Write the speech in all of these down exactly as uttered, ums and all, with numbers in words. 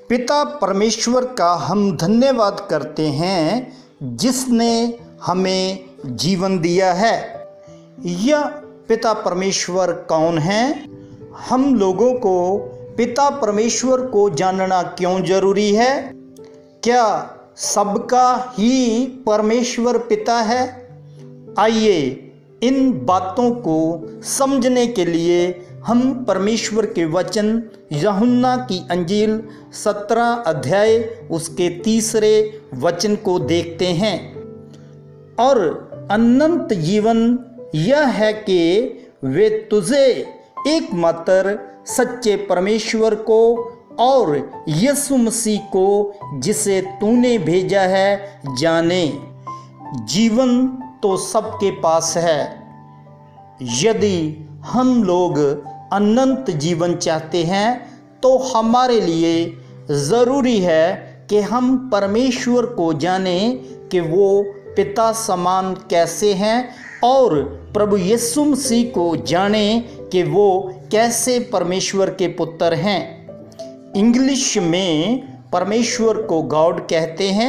पिता परमेश्वर का हम धन्यवाद करते हैं जिसने हमें जीवन दिया है। यह पिता परमेश्वर कौन है? हम लोगों को पिता परमेश्वर को जानना क्यों जरूरी है? क्या सबका ही परमेश्वर पिता है? आइए इन बातों को समझने के लिए हम परमेश्वर के वचन यूहन्ना की अंजील सत्रह अध्याय उसके तीसरे वचन को देखते हैं। और अनंत जीवन यह है कि वे तुझे एकमात्र सच्चे परमेश्वर को और यीशु मसीह को जिसे तूने भेजा है जाने। जीवन तो सबके पास है। यदि हम लोग अनंत जीवन चाहते हैं तो हमारे लिए ज़रूरी है कि हम परमेश्वर को जानें कि वो पिता समान कैसे हैं और प्रभु यीशु मसीह को जानें कि वो कैसे परमेश्वर के पुत्र हैं। इंग्लिश में परमेश्वर को गॉड कहते हैं।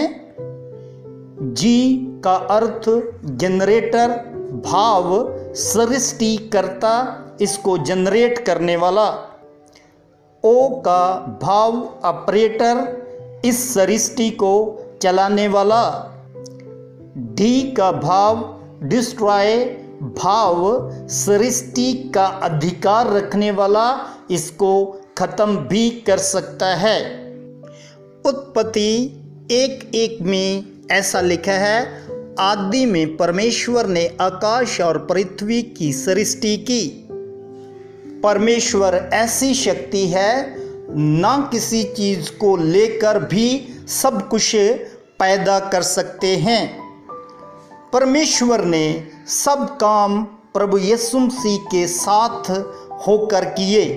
जी का अर्थ जनरेटर, भाव सृष्टिकर्ता, इसको जनरेट करने वाला। ओ का भाव ऑपरेटर, इस सृष्टि को चलाने वाला। डी का भाव डिस्ट्रॉय, भाव सृष्टि का अधिकार रखने वाला, इसको खत्म भी कर सकता है। उत्पत्ति एक एक में ऐसा लिखा है, आदि में परमेश्वर ने आकाश और पृथ्वी की सृष्टि की। परमेश्वर ऐसी शक्ति है, ना किसी चीज को लेकर भी सब कुछ पैदा कर सकते हैं। परमेश्वर ने सब काम प्रभु यीशु मसीह के साथ होकर किए।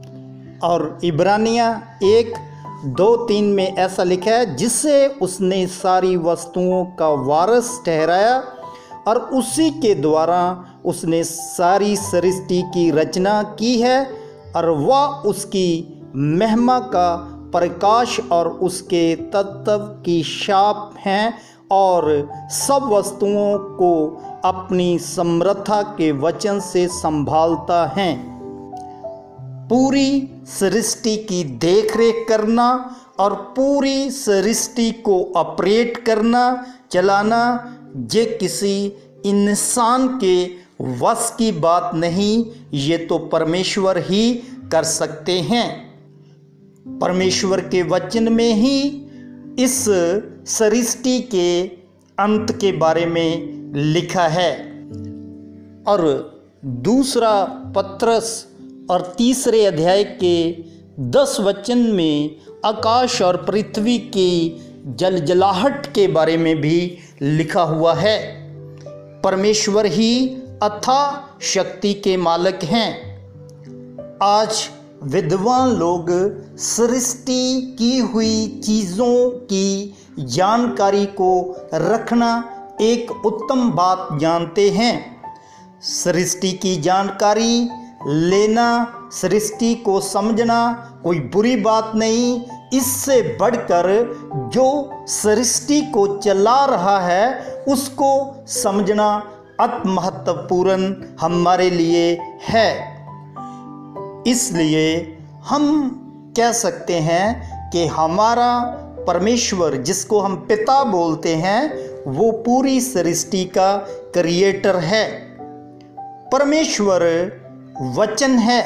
और इब्रानियां एक दो तीन में ऐसा लिखा है, जिससे उसने सारी वस्तुओं का वारिस ठहराया और उसी के द्वारा उसने सारी सृष्टि की रचना की है और वह उसकी महिमा का प्रकाश और उसके तत्व की छाप हैं और सब वस्तुओं को अपनी समर्था के वचन से संभालता है। पूरी सृष्टि की देखरेख करना और पूरी सृष्टि को ऑपरेट करना, चलाना, ये किसी इंसान के वश की बात नहीं, ये तो परमेश्वर ही कर सकते हैं। परमेश्वर के वचन में ही इस सृष्टि के अंत के बारे में लिखा है। और दूसरा पत्रस और तीसरे अध्याय के दस वचन में आकाश और पृथ्वी की जलजलाहट के बारे में भी लिखा हुआ है। परमेश्वर ही अथाह शक्ति के मालिक हैं। आज विद्वान लोग सृष्टि की हुई चीज़ों की जानकारी को रखना एक उत्तम बात जानते हैं। सृष्टि की जानकारी लेना, सृष्टि को समझना कोई बुरी बात नहीं। इससे बढ़कर जो सृष्टि को चला रहा है उसको समझना अति महत्वपूर्ण हमारे लिए है। इसलिए हम कह सकते हैं कि हमारा परमेश्वर, जिसको हम पिता बोलते हैं, वो पूरी सृष्टि का क्रिएटर है। परमेश्वर वचन है।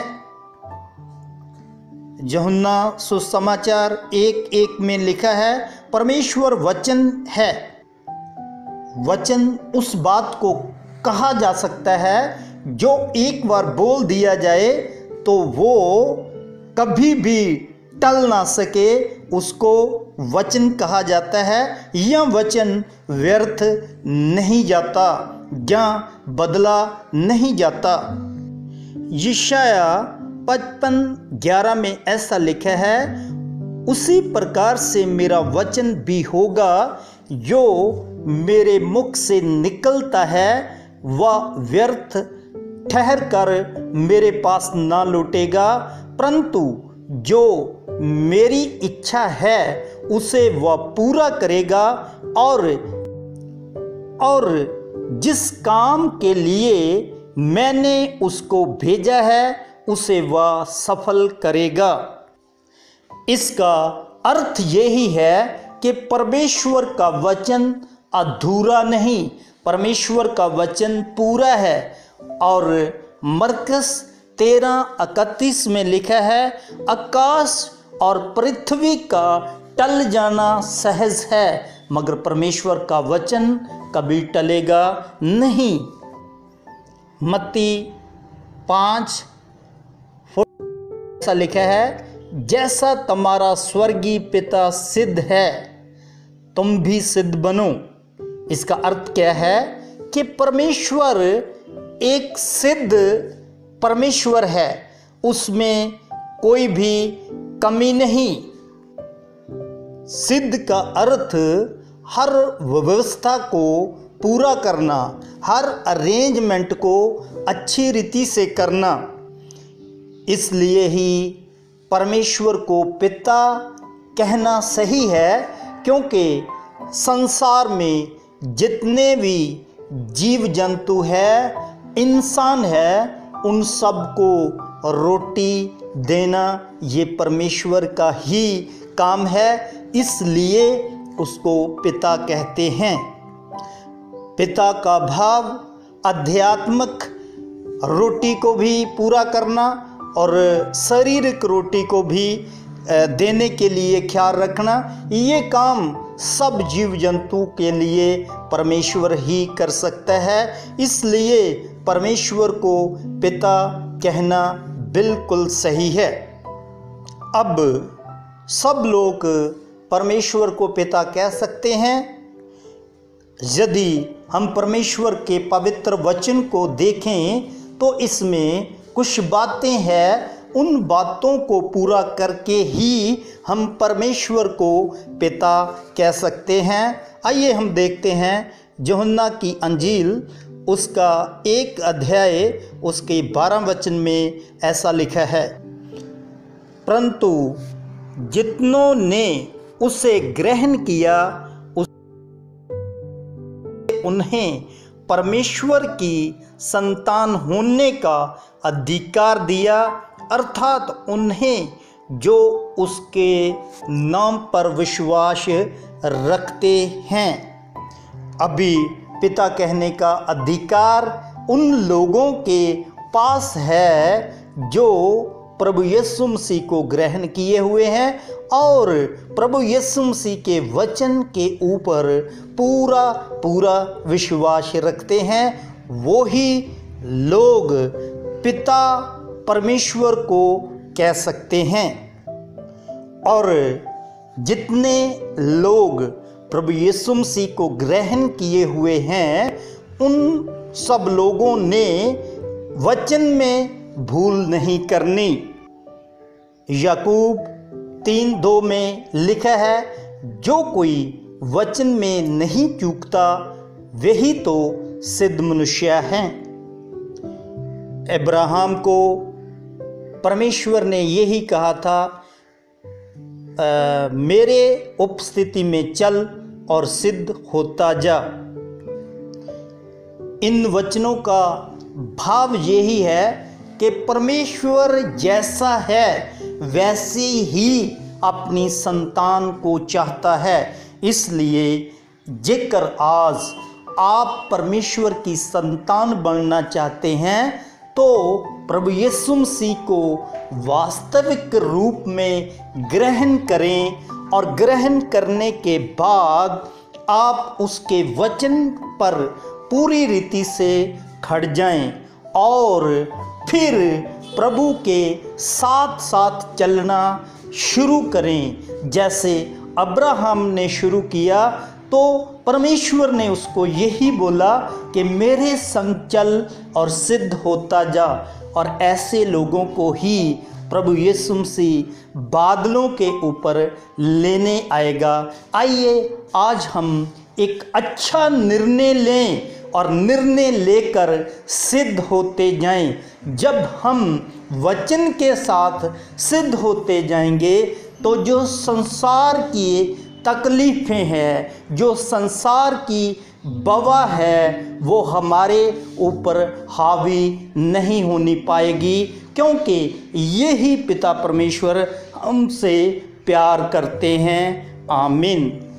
यूहन्ना सुसमाचार एक एक में लिखा है, परमेश्वर वचन है। वचन उस बात को कहा जा सकता है जो एक बार बोल दिया जाए तो वो कभी भी टल ना सके, उसको वचन कहा जाता है। यह वचन व्यर्थ नहीं जाता या बदला नहीं जाता। यशाया पचपन ग्यारह में ऐसा लिखा है, उसी प्रकार से मेरा वचन भी होगा जो मेरे मुख से निकलता है, वह व्यर्थ ठहर कर मेरे पास ना लौटेगा, परंतु जो मेरी इच्छा है उसे वह पूरा करेगा और और जिस काम के लिए मैंने उसको भेजा है उसे वह सफल करेगा। इसका अर्थ यही है कि परमेश्वर का वचन अधूरा नहीं, परमेश्वर का वचन पूरा है। और मरकस तेरह इकतीस में लिखा है, आकाश और पृथ्वी का टल जाना सहज है मगर परमेश्वर का वचन कभी टलेगा नहीं। मत्ती पाँच ऐसा लिखा है, जैसा तुम्हारा स्वर्गीय पिता सिद्ध है तुम भी सिद्ध बनो। इसका अर्थ क्या है कि परमेश्वर एक सिद्ध परमेश्वर है, उसमें कोई भी कमी नहीं। सिद्ध का अर्थ हर व्यवस्था को पूरा करना, हर अरेंजमेंट को अच्छी रीति से करना। इसलिए ही परमेश्वर को पिता कहना सही है, क्योंकि संसार में जितने भी जीव जंतु है, इंसान है, उन सबको रोटी देना ये परमेश्वर का ही काम है, इसलिए उसको पिता कहते हैं। पिता का भाव आध्यात्मिक रोटी को भी पूरा करना और शारीरिक रोटी को भी देने के लिए ख्याल रखना, ये काम सब जीव जंतु के लिए परमेश्वर ही कर सकता है। इसलिए परमेश्वर को पिता कहना बिल्कुल सही है। अब सब लोग परमेश्वर को पिता कह सकते हैं। यदि हम परमेश्वर के पवित्र वचन को देखें तो इसमें कुछ बातें हैं, उन बातों को पूरा करके ही हम परमेश्वर को पिता कह सकते हैं। आइए हम देखते हैं यूहन्ना की अंजील उसका एक अध्याय उसके बारह वचन में ऐसा लिखा है, परंतु जितनों ने उसे ग्रहण किया उस उन्हें परमेश्वर की संतान होने का अधिकार दिया, अर्थात उन्हें जो उसके नाम पर विश्वास रखते हैं। अभी पिता कहने का अधिकार उन लोगों के पास है जो प्रभु यीशु मसीह को ग्रहण किए हुए हैं और प्रभु यीशु मसीह के वचन के ऊपर पूरा पूरा विश्वास रखते हैं। वो ही लोग पिता परमेश्वर को कह सकते हैं। और जितने लोग प्रभु यीशु मसीह को ग्रहण किए हुए हैं, उन सब लोगों ने वचन में भूल नहीं करनी। याकूब तीन दो में लिखा है, जो कोई वचन में नहीं चूकता वही तो सिद्ध मनुष्य हैं। अब्राहम को परमेश्वर ने यही कहा था, आ, मेरे उपस्थिति में चल और सिद्ध होता जा। इन वचनों का भाव यही है कि परमेश्वर जैसा है वैसे ही अपनी संतान को चाहता है। इसलिए जेकर आज आप परमेश्वर की संतान बनना चाहते हैं तो प्रभु यीशु मसीह को वास्तविक रूप में ग्रहण करें और ग्रहण करने के बाद आप उसके वचन पर पूरी रीति से खड़ जाएं और फिर प्रभु के साथ साथ चलना शुरू करें। जैसे अब्राहम ने शुरू किया तो परमेश्वर ने उसको यही बोला कि मेरे संग चल और सिद्ध होता जा। और ऐसे लोगों को ही प्रभु यीशु मसीह बादलों के ऊपर लेने आएगा। आइए आज हम एक अच्छा निर्णय लें और निर्णय लेकर सिद्ध होते जाएं। जब हम वचन के साथ सिद्ध होते जाएंगे तो जो संसार की तकलीफ़ें हैं, जो संसार की बवा है, वो हमारे ऊपर हावी नहीं होनी पाएगी, क्योंकि यही पिता परमेश्वर हमसे प्यार करते हैं। आमीन।